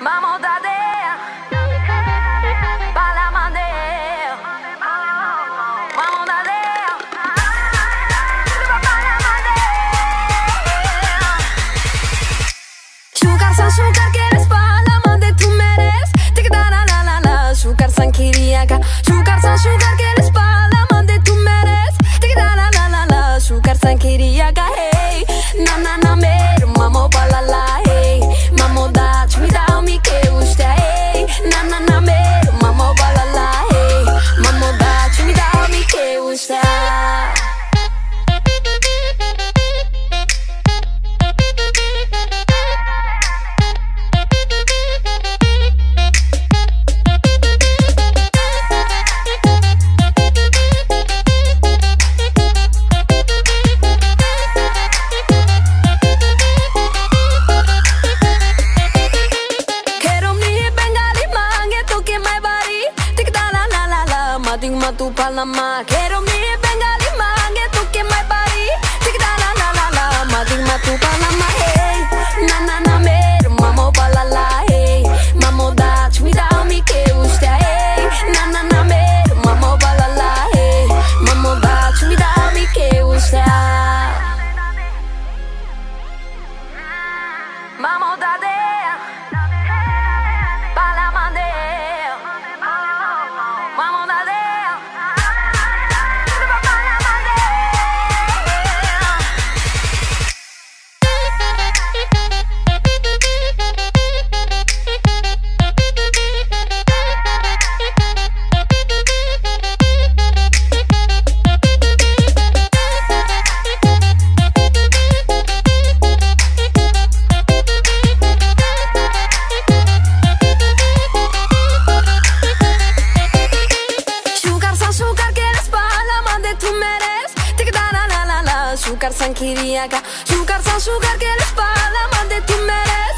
Vamos dadea, pa' la mandea. Vamos dadea, pa' la mandea. Sugar san sugar, quieres pa' la mande, tú mereces. Tic da la la la la, sugar san kiriaka. Sugar san sugar, quieres pa' la mande, tú mereces. Tic da la la la la, sugar san kiriaka. Hey, na na na mer, mamo pa la la. Hey, mamo da, me dá. Na na na mer, mamo balala, hey, mamo da, me dá me que gusta. Tu palama, quiero mi bengali mange, tu que my body, tic da la la la la, mading tu palama, hey, na na na mer, mamo palala, hey, mamo da, me dá me que gusta, hey, na na na mer, mamo palala, hey, mamo da, me dá me que gusta. Mamo da dea, pa' la mandea, mamo da dea. Sugar san kiriaka, sugar san sugar, quieres pa' la mande, tú mereces.